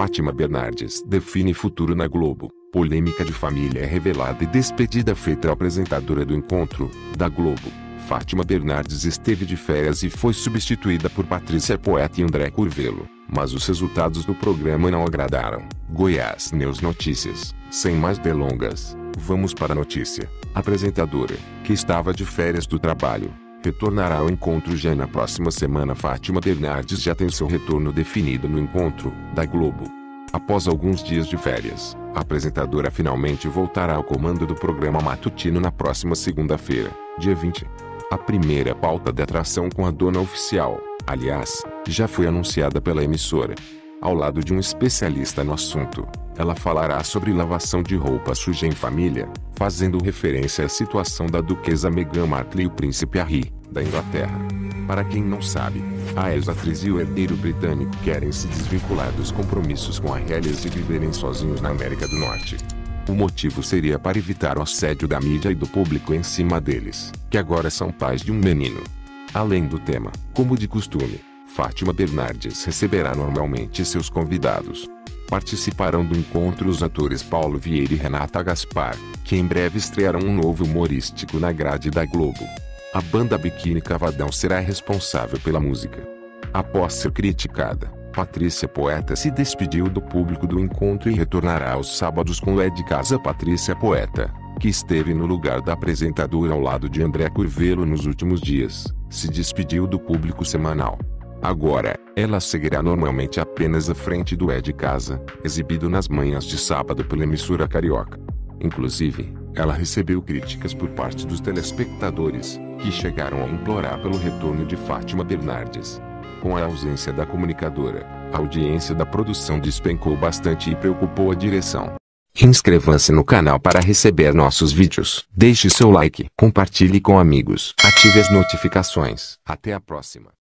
Fátima Bernardes define futuro na Globo. Polêmica de família é revelada e despedida feita à apresentadora do Encontro, da Globo. Fátima Bernardes esteve de férias e foi substituída por Patrícia Poeta e André Curvelo, mas os resultados do programa não agradaram. Goiás News Notícias. Sem mais delongas, vamos para a notícia. A apresentadora, que estava de férias do trabalho, retornará ao Encontro já na próxima semana. Fátima Bernardes já tem seu retorno definido no Encontro, da Globo. Após alguns dias de férias, a apresentadora finalmente voltará ao comando do programa matutino na próxima segunda-feira, dia 20. A primeira pauta de atração com a dona oficial, aliás, já foi anunciada pela emissora. Ao lado de um especialista no assunto, ela falará sobre lavação de roupa suja em família, fazendo referência à situação da duquesa Meghan Markle e o príncipe Harry, da Inglaterra. Para quem não sabe, a ex-atriz e o herdeiro britânico querem se desvincular dos compromissos com a realeza e viverem sozinhos na América do Norte. O motivo seria para evitar o assédio da mídia e do público em cima deles, que agora são pais de um menino. Além do tema, como de costume, Fátima Bernardes receberá normalmente seus convidados. Participarão do encontro os atores Paulo Vieira e Renata Gaspar, que em breve estrearão um novo humorístico na grade da Globo. A banda Biquíni Cavadão será responsável pela música. Após ser criticada, Patrícia Poeta se despediu do público do encontro e retornará aos sábados com o É de Casa. Patrícia Poeta, que esteve no lugar da apresentadora ao lado de André Curvelo nos últimos dias, se despediu do público semanal. Agora, ela seguirá normalmente apenas à frente do É de Casa, exibido nas manhãs de sábado pela emissora carioca. Inclusive, ela recebeu críticas por parte dos telespectadores, que chegaram a implorar pelo retorno de Fátima Bernardes. Com a ausência da comunicadora, a audiência da produção despencou bastante e preocupou a direção. Inscreva-se no canal para receber nossos vídeos. Deixe seu like, compartilhe com amigos, ative as notificações. Até a próxima.